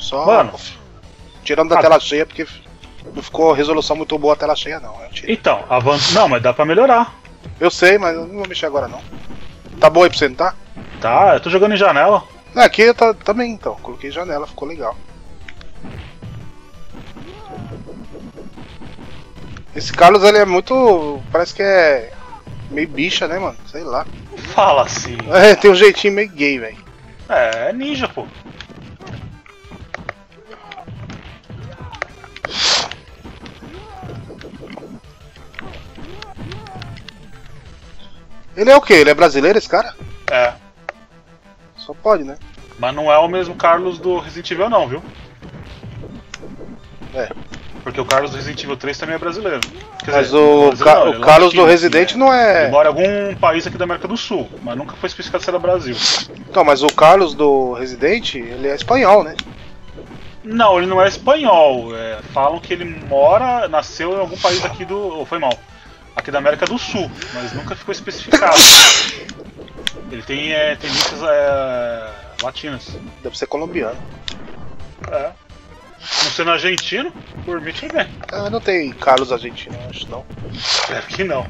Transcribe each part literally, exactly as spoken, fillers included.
Só Mano, tirando da ah, tela cheia, porque não ficou resolução muito boa a tela cheia, não. Eu tirei. então, a van... não, mas dá pra melhorar. Eu sei, mas eu não vou mexer agora, não. Tá bom aí pra você, não tá? Tá, eu tô jogando em janela. Aqui tá, também, então. Coloquei janela, ficou legal. Esse Carlos, ele é muito... Parece que é meio bicha, né, mano? Sei lá. Fala assim. É, tem um jeitinho meio gay, velho. É, é ninja, pô. Ele é o quê? Ele é brasileiro, esse cara? É. Só pode, né? Mas não é o mesmo Carlos do Resident Evil não, viu? É. Porque o Carlos do Resident Evil três também é brasileiro. Quer Mas dizer, o, brasileiro Ca não, o ele é Carlos latino, do Resident assim, não é... Ele mora em algum país aqui da América do Sul, mas nunca foi especificado se era Brasil. Então, mas o Carlos do Resident, ele é espanhol, né? Não, ele não é espanhol. É, falam que ele mora, nasceu em algum país aqui do... Oh, foi mal. Aqui da América do Sul, mas nunca ficou especificado. Ele tem é, tendências é, latinas. Deve ser colombiano. É. Não sendo argentino, por mim tudo bem. Ah, não tem Carlos argentino, acho não. Espero que não.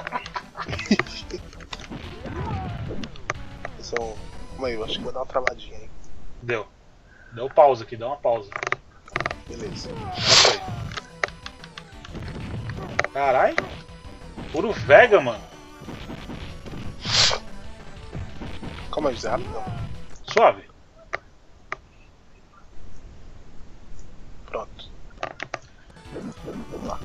São... Calma aí, eu acho que vou dar uma travadinha aí. Deu. Deu pausa aqui, dá uma pausa. Beleza. Nossa aí. Carai. Puro Vega, mano. Calma aí, Zé, rapidão. Suave. Pronto. Vamos lá.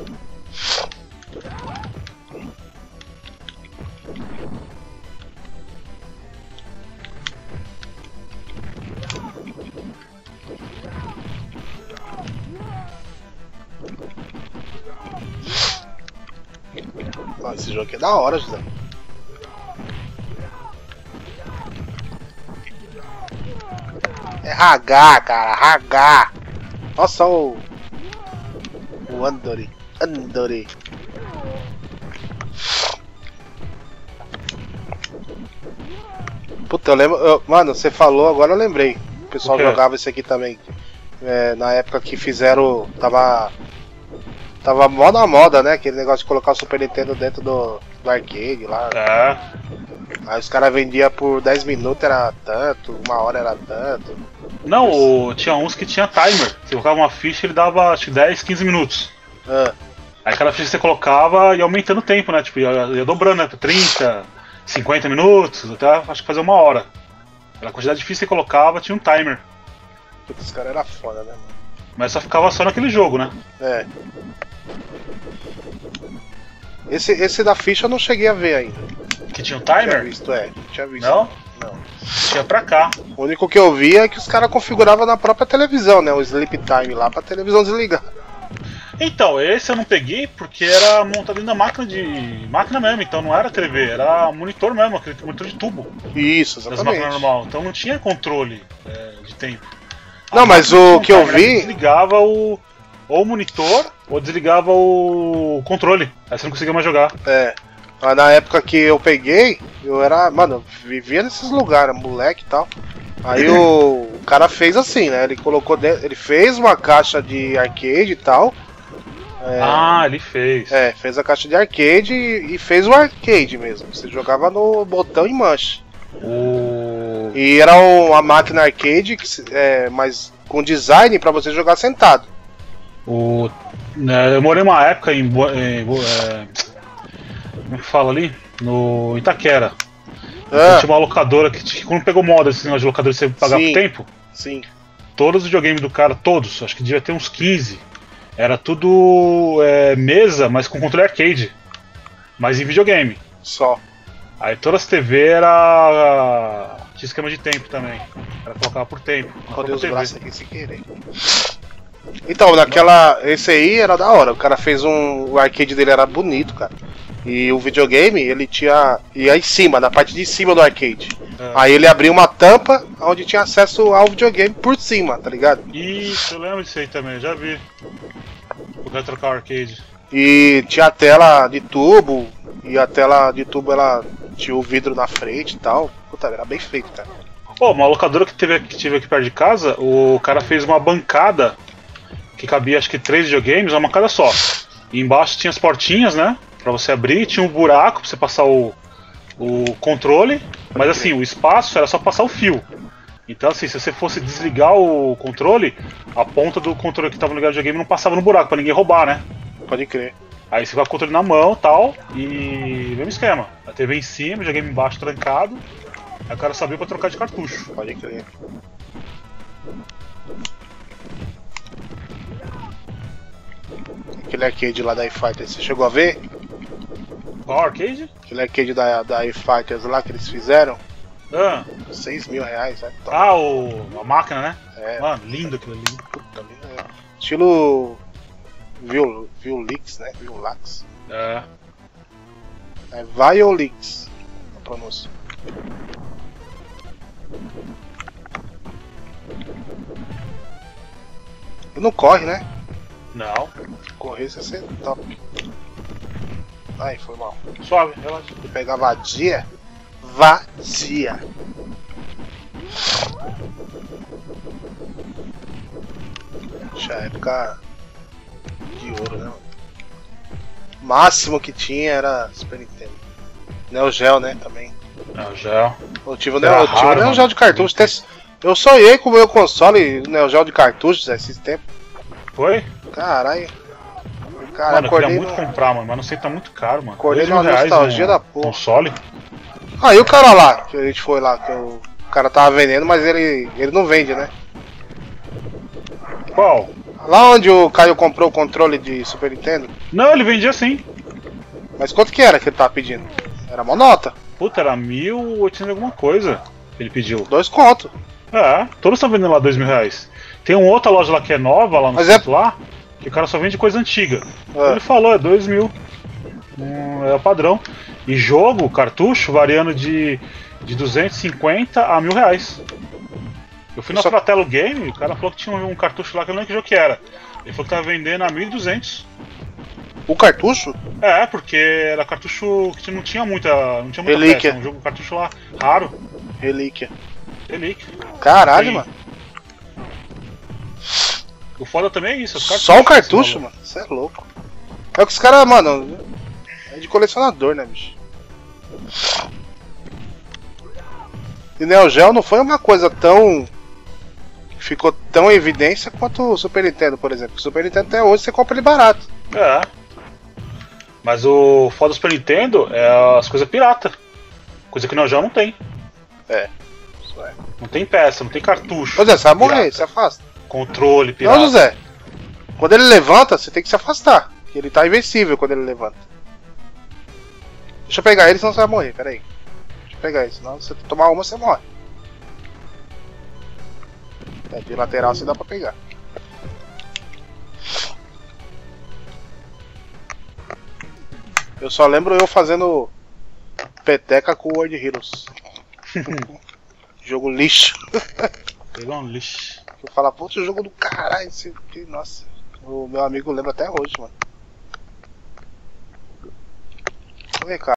Ah, esse jogo aqui é da hora, José. É H, cara, H. Nossa, o... O Andori. Andori. Puta, eu lembro... Eu, mano, você falou, agora eu lembrei. O pessoal O quê? jogava esse aqui também. É, na época que fizeram... Tava... Tava mó na moda, né? Aquele negócio de colocar o Super Nintendo dentro do, do arcade lá. É. Aí os caras vendiam por dez minutos era tanto, uma hora era tanto. Não, o, tinha uns que tinha timer. Você colocava uma ficha e ele dava acho que dez, quinze minutos. Ah, Aí cada ficha que você colocava ia aumentando o tempo, né? Tipo, ia, ia dobrando, né? trinta, cinquenta minutos, até acho que fazer uma hora. Pela quantidade de ficha que você colocava, tinha um timer. puta, os caras eram foda, né, mano? Mas só ficava só naquele jogo, né? É. Esse, esse da ficha eu não cheguei a ver ainda. Que tinha um Tinha timer? visto, é. Não tinha visto. Não? Não. Tinha pra cá. O único que eu vi é que os caras configuravam na própria televisão, né? O sleep time lá pra televisão desligar. Então, esse eu não peguei porque era montado dentro da máquina de. máquina mesmo, então não era T V, era monitor mesmo, aquele monitor de tubo Isso, das exatamente. máquinas normais. Então não tinha controle é, de tempo. A Não, mas máquina o tinha um que eu timer, vi- ela desligava o. ou o monitor, ou desligava o controle. Aí você não conseguia mais jogar. É. Mas na época que eu peguei, eu era. Mano, eu vivia nesses lugares, moleque e tal. Aí o, o cara fez assim, né? Ele colocou dentro, ele fez uma caixa de arcade e tal. É, Ah, ele fez. é, fez a caixa de arcade e, e fez o arcade mesmo. Você jogava no botão e manche. O. E era uma máquina arcade, que, se- é, mas com design pra você jogar sentado. O. né, eu morei uma época em. Bo- em Bo- é, como que fala ali? No Itaquera. Ah, Tinha uma locadora que, que quando pegou moda esse negócio de locadora você pagava Sim. por tempo. sim. Todos os videogames do cara, todos, acho que devia ter uns quinze. Era tudo é, mesa, mas com controle arcade. Mas em videogame. Só. Aí todas as T V era. Tinha esquema de tempo também. Era colocar por tempo. na Rodei própria os T V. braços aqui sem querer. Então, naquela. Esse aí era da hora. O cara fez um. O arcade dele era bonito, cara. E o videogame, ele tinha. E aí em cima, na parte de cima do arcade. É. Aí ele abriu uma tampa onde tinha acesso ao videogame por cima, tá ligado? Isso, eu lembro disso aí também, já vi. Poder trocar o arcade. E tinha a tela de tubo. E a tela de tubo ela tinha o vidro na frente e tal. Puta, era bem feito, cara. Pô, uma locadora que teve, que tive aqui perto de casa, o cara fez uma bancada que cabia acho que três videogames, uma bancada só. E embaixo tinha as portinhas, né? Pra você abrir, tinha um buraco pra você passar o, o controle, mas assim, o espaço era só passar o fio. Então assim, se você fosse desligar o controle, a ponta do controle que tava ligado no videogame não passava no buraco pra ninguém roubar, né? Pode crer. Aí você vai com o controle na mão e tal, e mesmo esquema. A T V em cima, o videogame embaixo trancado, aí o cara sabia pra trocar de cartucho. Pode crer. Aquele arcade lá da iFighters, você chegou a ver? Qual arcade? Aquele arcade da, da iFighters lá que eles fizeram? Ah, seis mil reais, né? Top. ah o, a máquina, né? É. Mano, lindo aquilo ali. Puta vida, é. Estilo Viol, Violix, né? Violax. É. É Violix a pronúncia. E não corre, né? Não. Correr ia ser top. Ai, foi mal. Suave, relaxa. Vou pegar vadia. Vadia. Já época de ouro, né? O máximo que tinha era Super Nintendo. Neo Geo, né? Também. Não, já. Eu tive o Era Neo, eu tive o raro, Neo mano. Geo de cartucho. até- Eu sonhei com o meu console Neo Geo de cartuchos esses tempos. Foi? Caralho. Cara, Mano, eu queria acordei muito no... comprar, mano, mas não sei, tá muito caro, mano. Acordei Dois mil numa reais nostalgia no da porra. console? Aí o cara lá, que a gente foi lá, que o cara tava vendendo, mas ele, ele não vende, né? Qual? Lá onde o Caio comprou o controle de Super Nintendo, Não, ele vendia sim. mas quanto que era que ele tava pedindo? Era uma nota, Puta, era mil e oitocentos alguma coisa que ele pediu. dois contos. É, todos estão vendendo lá dois mil reais. Tem uma outra loja lá que é nova, lá no Mas é- centro lá, que o cara só vende coisa antiga. É. Ele falou, é dois mil. Hum, é o padrão. E jogo, cartucho, variando de, de duzentos e cinquenta a mil reais. Eu fui na Só- Fratello Game, o cara falou que tinha um, um cartucho lá que eu não lembro que jogo que era. Ele falou que tava vendendo a mil e duzentos. O cartucho? É, porque era cartucho que não tinha muita. Não tinha muita Relíquia. peça, um jogo cartucho lá raro. Relíquia. Relíquia. Caralho, Sim. mano. O foda também é isso, os cartuchos. Só um cartucho, esse valor. mano. Você é louco. É que os caras, mano, é de colecionador, né, bicho? E Neo Geo não foi uma coisa tão... ficou tão em evidência quanto o Super Nintendo, por exemplo. O Super Nintendo até hoje você compra ele barato. É. Mas o foda do Super Nintendo é as coisas pirata. Coisa que o Neo Geo não tem. É. Isso é. Não tem peça, não tem cartucho. Ô Zé, você vai morrer, pirata. se afasta. Controle pirata. Não, José. Quando ele levanta, você tem que se afastar. Que ele tá invencível quando ele levanta. Deixa eu pegar ele, senão você vai morrer, pera aí. Deixa eu pegar ele, senão se você tomar uma, você morre. É, de lateral você dá pra pegar. Eu só lembro eu fazendo peteca com o World Heroes. Jogo lixo. Pegou um lixo. Eu falo, puta, jogo do caralho. Esse... Nossa, o meu amigo lembra até hoje, mano. Vem cá.